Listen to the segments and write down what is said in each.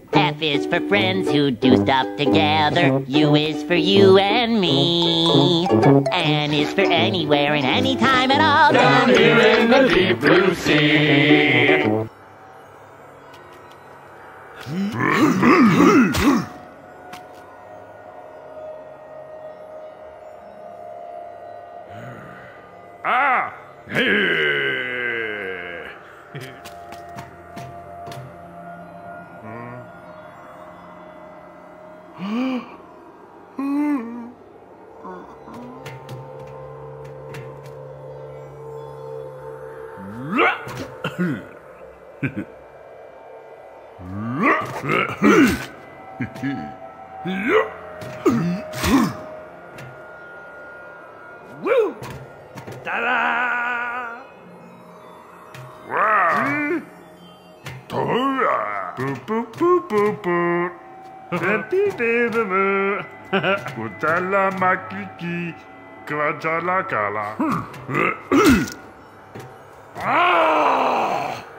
F is for friends who do stuff together. U is for you and me. N is for anywhere and anytime at all. Down here in the deep blue sea. Ah! Woo! Ta-da! Wow! Tora! Boop boop boop boop boop. Happy baby. Utala makiki. Kwajala kala. Ah!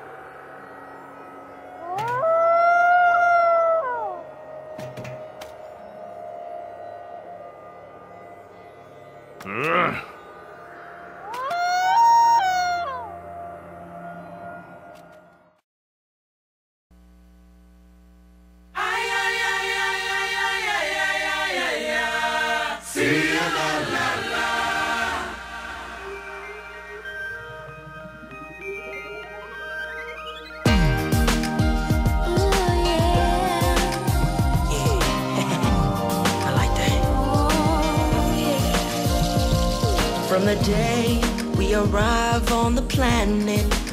From the day we arrive on the planet,